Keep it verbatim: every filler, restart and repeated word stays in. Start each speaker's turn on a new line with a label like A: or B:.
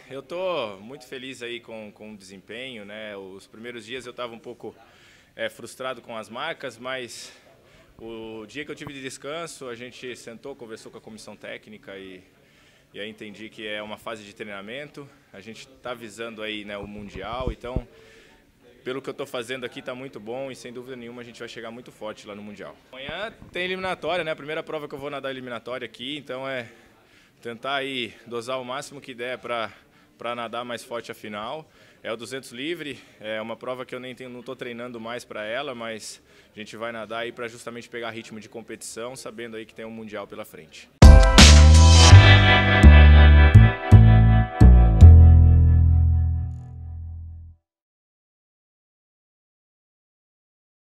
A: eu tô muito feliz aí com, com o desempenho, né? Os primeiros dias eu estava um pouco é, frustrado com as marcas, mas o dia que eu tive de descanso, a gente sentou, conversou com a comissão técnica e, e aí entendi que é uma fase de treinamento. A gente está visando aí, né, o Mundial, então pelo que eu estou fazendo aqui está muito bom e sem dúvida nenhuma a gente vai chegar muito forte lá no Mundial. Amanhã tem eliminatória, né? A primeira prova que eu vou nadar eliminatória aqui, então é tentar aí dosar o máximo que der para para nadar mais forte a final. É o duzentos livre, é uma prova que eu nem tenho, não estou treinando mais para ela, mas a gente vai nadar aí para justamente pegar ritmo de competição, sabendo aí que tem um Mundial pela frente.